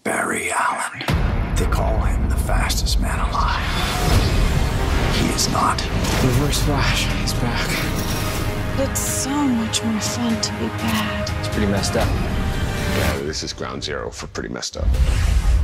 Barry Allen. They call him the fastest man alive. He is not. Reverse Flash, he's back. It's so much more fun to be bad. It's pretty messed up. Yeah, this is ground zero for pretty messed up.